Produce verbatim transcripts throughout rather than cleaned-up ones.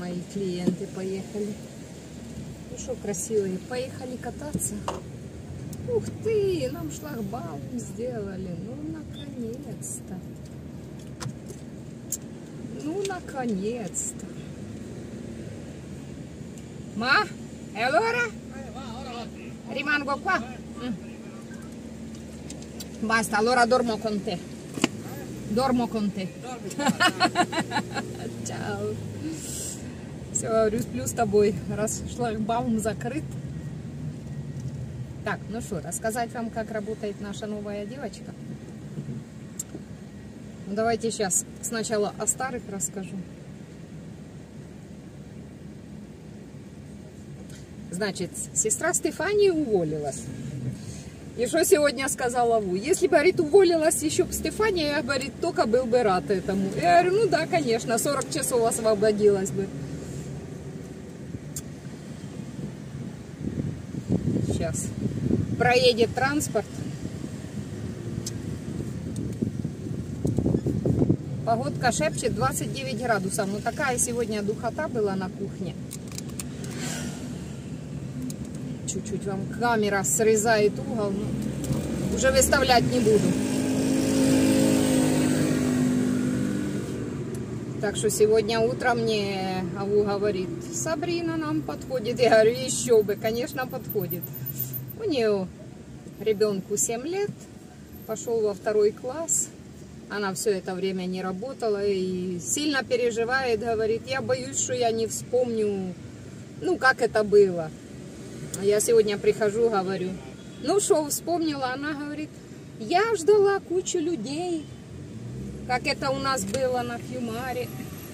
мои клиенты поехали. Ну что, красивые, поехали кататься. Ух ты, нам шлагбаум сделали. Ну, наконец-то. Ну, наконец-то. Ma? E allora? Rimango qua? Mm. Basta, allora dormo con te. Dormo con te. Чао. Все, говорю, сплю с тобой, раз шлагбаум закрыт. Так, ну что, рассказать вам, как работает наша новая девочка? Ну, давайте сейчас сначала о старых расскажу. Значит, сестра Стефания уволилась. И что сегодня сказала Ву? Если, говорит, уволилась еще бы Стефания, я, говорит, только был бы рад этому. Я говорю, ну да, конечно, сорок часов освободилась бы. Сейчас проедет транспорт. Погодка шепчет двадцать девять градусов. Ну такая сегодня духота была на кухне. Чуть-чуть вам камера срезает угол, но уже выставлять не буду. Так что сегодня утром мне Аву говорит, Сабрина нам подходит. Я говорю, еще бы, конечно, подходит. У нее ребенку семь лет, пошел во второй класс. Она все это время не работала и сильно переживает, говорит, я боюсь, что я не вспомню, ну, как это было. Я сегодня прихожу, говорю, ну что, вспомнила? Она говорит, я ждала кучу людей, как это у нас было на Хьюмаре.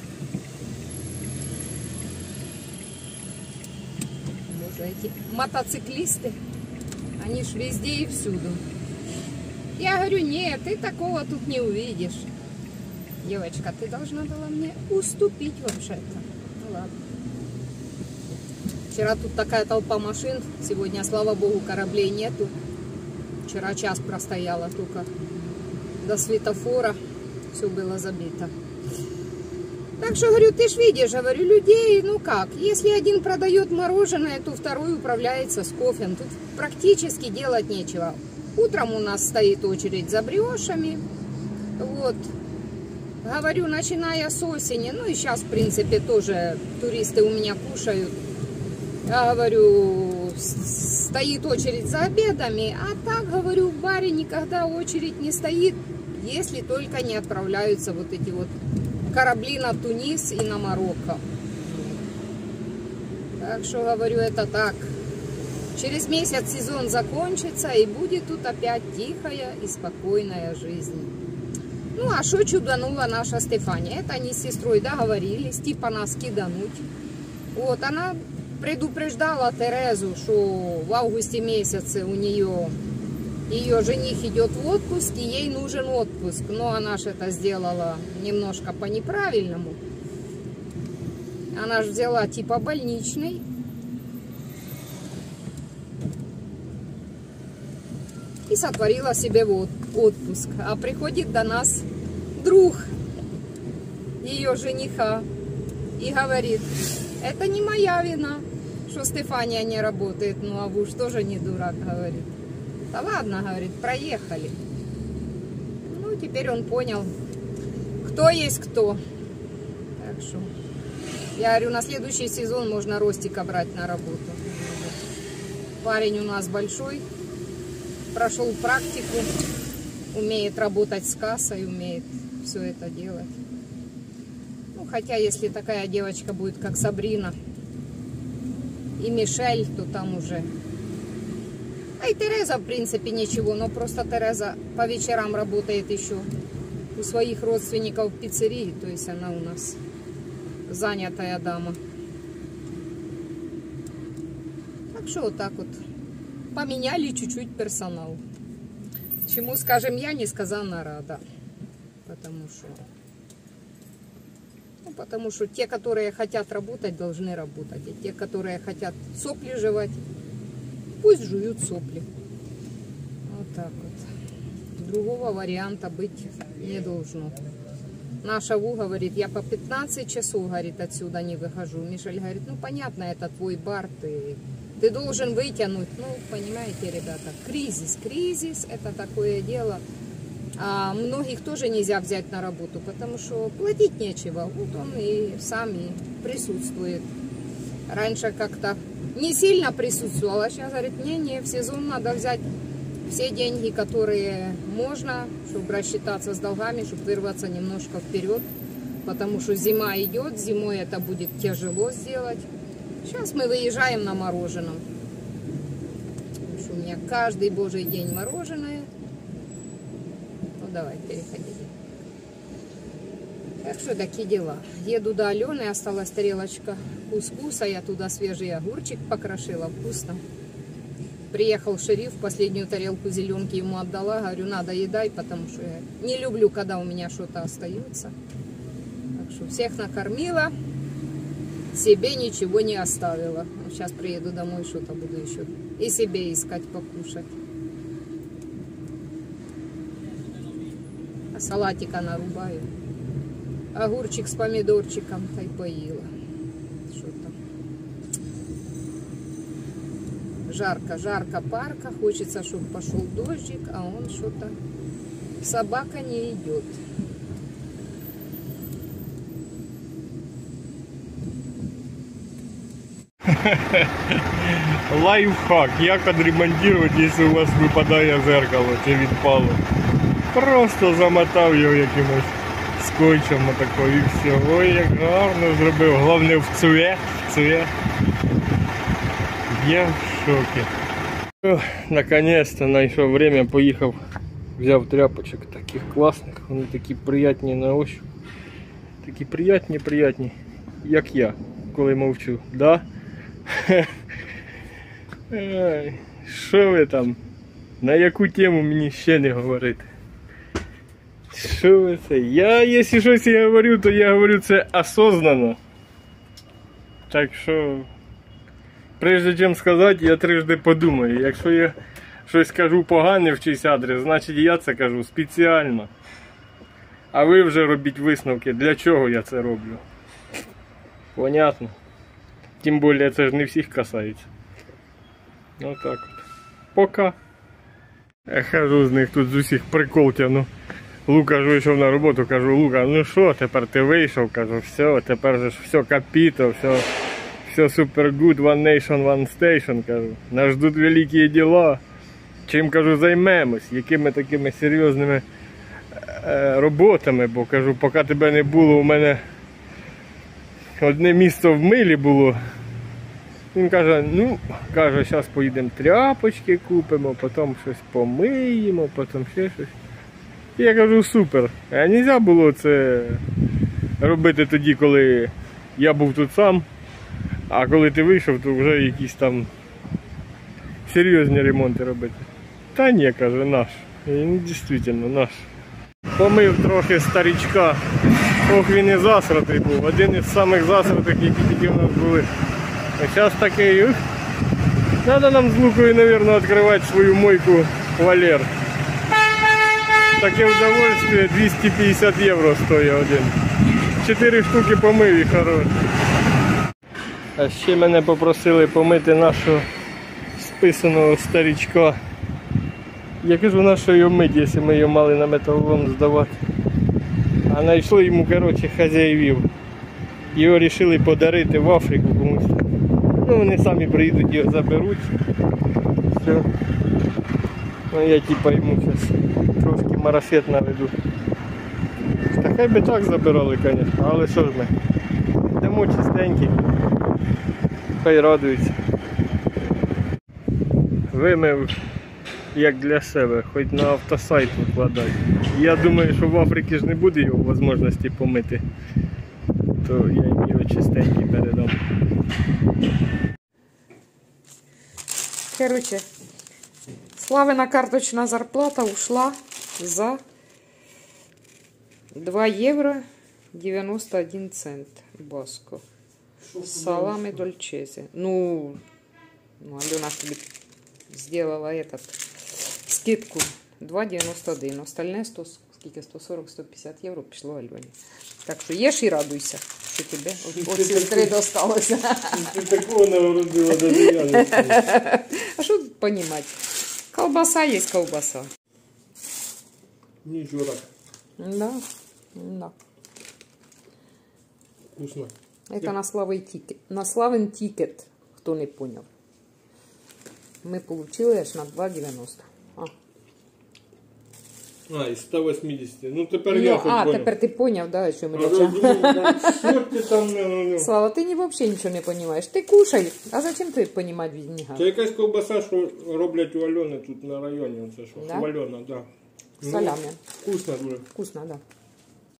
Боже, эти мотоциклисты, они ж везде и всюду. Я говорю, нет, ты такого тут не увидишь. Девочка, ты должна была мне уступить вообще-то. Ну ладно. Вчера тут такая толпа машин, сегодня, слава богу, кораблей нету. Вчера час простояла только до светофора, все было забито. Так что, говорю, ты ж видишь, говорю, людей, ну как, если один продает мороженое, то второй управляется с кофе. Тут практически делать нечего. Утром у нас стоит очередь за бриошами, вот. Говорю, начиная с осени, ну и сейчас, в принципе, тоже туристы у меня кушают. Я говорю, стоит очередь за обедами, а так, говорю, в баре никогда очередь не стоит, если только не отправляются вот эти вот корабли на Тунис и на Марокко. Так что, говорю, это так. Через месяц сезон закончится, и будет тут опять тихая и спокойная жизнь. Ну, а что чуданула наша Стефания? Это они с сестрой договорились, типа нас кидануть. Вот, она предупреждала Терезу, что в августе месяце у нее, ее жених идет в отпуск, и ей нужен отпуск. Но она же это сделала немножко по-неправильному. Она же взяла типа больничный. И сотворила себе вот отпуск. А приходит до нас друг ее жениха и говорит, это не моя вина, что Стефания не работает. Ну, а вы уж тоже не дурак, говорит. Да ладно, говорит, проехали. Ну, теперь он понял, кто есть кто. Так что, я говорю, на следующий сезон можно Ростика брать на работу. Парень у нас большой. Прошел практику, умеет работать с кассой, умеет все это делать. Ну, хотя, если такая девочка будет, как Сабрина и Мишель, то там уже... А и Тереза, в принципе, ничего, но просто Тереза по вечерам работает еще у своих родственников в пиццерии, то есть она у нас занятая дама. Так что вот так вот. Поменяли чуть-чуть персонал. Чему, скажем, я несказанно рада. Потому что... Ну, потому что те, которые хотят работать, должны работать. И те, которые хотят сопли жевать, пусть жуют сопли. Вот так вот. Другого варианта быть не должно. Наша Ву говорит, я по пятнадцать часов, говорит, отсюда не выхожу. Мишель говорит, ну понятно, это твой бар, ты, ты должен вытянуть. Ну, понимаете, ребята, кризис, кризис, это такое дело. А многих тоже нельзя взять на работу, потому что платить нечего. Вот он и сам и присутствует. Раньше как-то не сильно присутствовал, а сейчас говорит, не-не, в сезон надо взять все деньги, которые можно, чтобы рассчитаться с долгами, чтобы вырваться немножко вперед. Потому что зима идет, зимой это будет тяжело сделать. Сейчас мы выезжаем на мороженом. Потому что у меня каждый божий день мороженое. Ну давай, переходи. Так что такие дела. Еду до Алены, осталась тарелочка кускуса, я туда свежий огурчик покрошила, вкусно. Приехал шериф, последнюю тарелку зеленки ему отдала, говорю, надо едай, потому что я не люблю, когда у меня что-то остается. Так что всех накормила, себе ничего не оставила. Сейчас приеду домой, что-то буду еще и себе искать покушать. А салатика нарубаю. Огурчик с помидорчиком-то и поела. Что-то. Жарко, жарко, парка. Хочется, чтобы пошел дождик, а он что-то... Собака не идет. Лайфхак. Як відремонтувати, якщо у вас випадає зеркало чи відпало. Просто замотав його якимось скотчем отакою і все. Ой, як гарно зробив. Головне в цвет, в цвет. Я в шокі. О, наконец-то знайшов время, поїхав, взяв тряпочок таких класних. Вони такі приятні на ощупь. Такі приятні, приятні, як я, коли мовчу. Да? Що ви там? На яку тему мені ще не говорити? Що ви це? Я, якщо щось я говорю, то я говорю це осознанно. Так що, прежде чим сказати, я трижди подумаю. Якщо я щось кажу погане в чийсь адрес, значить я це кажу спеціально. А ви вже робіть висновки, для чого я це роблю. Понятно? Тим більше це ж не всіх касається. Ось так от. Пока. Я хожу з них тут з усіх прикол тягну. Лука ж вийшов на роботу, кажу, Лука, ну що, тепер ти вийшов, кажу, все, тепер же ж все капіто, все, все супер good, one nation, one station, кажу. Нас ждуть великі діла. Чим, кажу, займемось, якими такими серйозними е, роботами, бо, кажу, поки тебе не було, у мене одне місто в милі було. Він каже, ну, каже, зараз поїдемо тряпочки купимо, потім щось помиємо, потім ще щось. І я кажу, супер. А не можна було це робити тоді, коли я був тут сам, а коли ти вийшов, то вже якісь там серйозні ремонти робити. Та ні, каже, наш. І дійсно, наш. Помив трохи старичка. Ох, він і засратий був. Один із самих засратих, які тільки в нас були. А зараз такий, ух. Треба нам з Лукою, мабуть, відкривати свою мойку Валер. Таке удовольствие двісті п'ятдесят євро стоїть один. Чотири штуки помив і хорош. А ще мене попросили помити нашого списаного старичка. Я кажу, на що його мити, якщо ми його мали на металолом здавати. А знайшли йому, коротше, хазяївів. Його вирішили подарити в Африку комусь. Ну, вони самі приїдуть, його заберуть. Все. Ну, я типа йому зараз трошки марафет наведу. Та хай би так забирали, звісно, але що ж ми. Йдемо чистенькі. Хай радуються. Вимив як для себе, хоч на автосайт викладати. Я думаю, що в Африці ж не буде його можливості помити. То я їм його чистенький передам. Короче, Славина карточная зарплата ушла за два евро девяносто один цент Баско. Салами дольчезе. Ну, ну, Алена тебе сделала этот скидку два девяносто один. Остальное сто скільки, сто сорок - сто п'ятдесят євро пішло Альоні. Так що їж і радуйся, що тебе від от сестри досталося. Ти такого нагородила, даже я не знаю. А що тут понімати? Колбаса є колбаса. Нічого так. Да, да. Вкусно. Это на Славен тикет. На Славен тикет, хто не поняв. Ми получили аж на два дев'яносто. А, А, із ста вісімдесят. Ну тепер ну, я хоч а понял. тепер ти поняв, да, що ми А я почали. думаю, що ти там... ну, ну. Слава, ти ні, взагалі нічого не розумієш. Ти кушай. А зачем ти розуміти від Це нього? якась ковбаса, що роблять у Альони тут на районі. Оце що, Да? у Альона, да. Ну, Салями. вкусно дуже. Вкусно, да.